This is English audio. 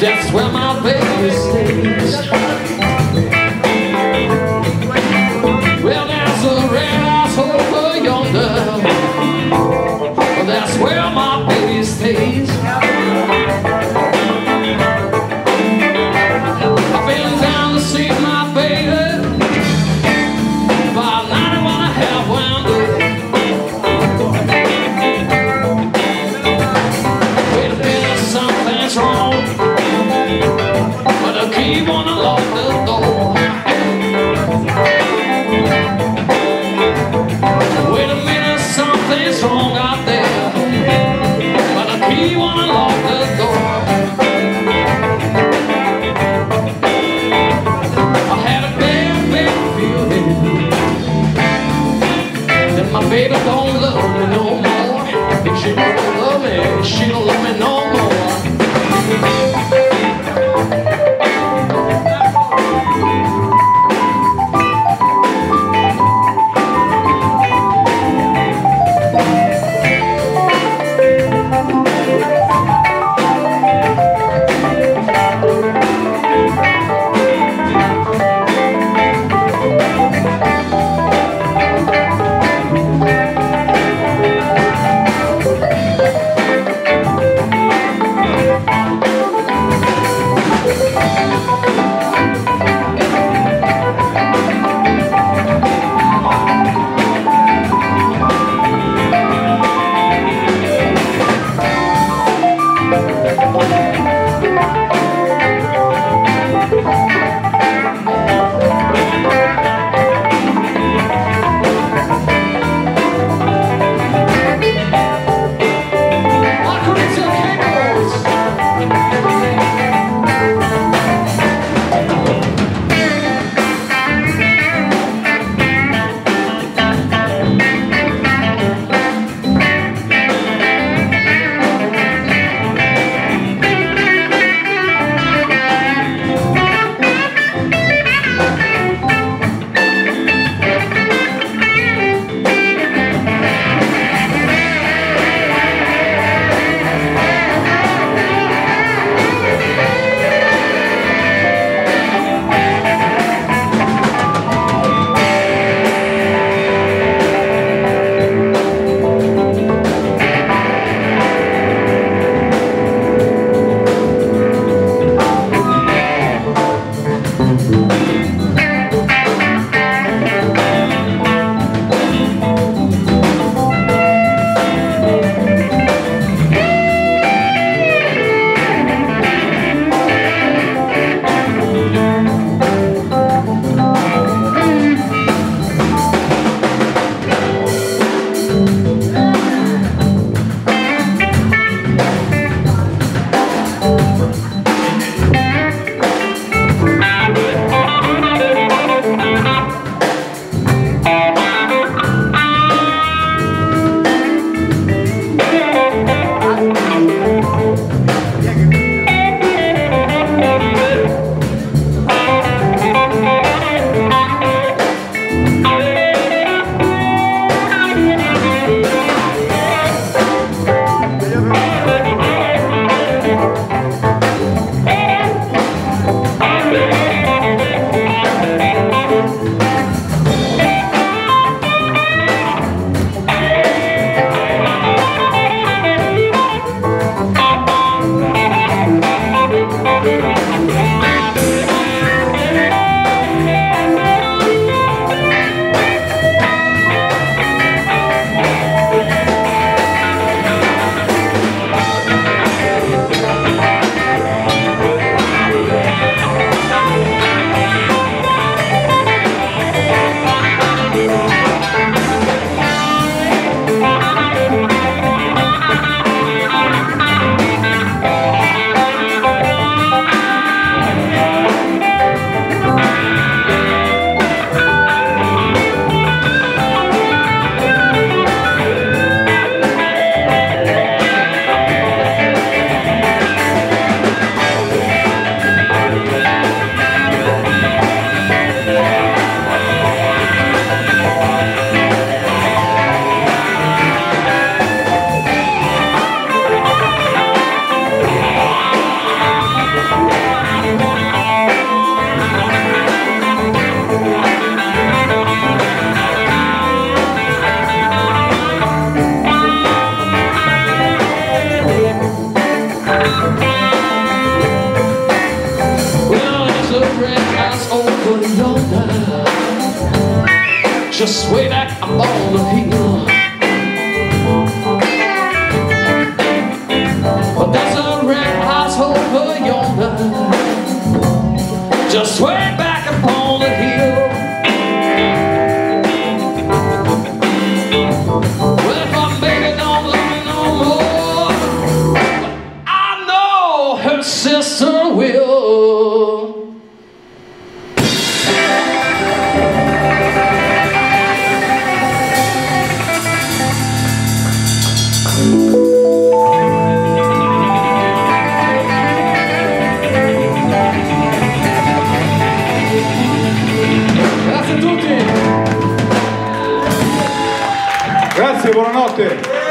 That's where my baby stays. Well, there's a red house over yonder. Well, that's where my baby stays. I've been down to see my baby about 91 and a half wound up. Wait a minute, something's wrong. But I keep on to lock the door. Wait a minute, something's wrong out there. But I keep on to lock the door. I had a bad feeling that my baby don't love me no more. If she don't love me, she don't love me no more. just way back up on the hill. But there's a red house over yonder, just way back up on the hill. Well, if my baby don't love me no more, I know her sister will. Grazie, buonanotte.